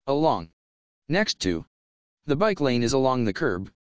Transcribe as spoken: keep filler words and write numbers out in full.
Along. Next to. The bike lane is along the curb,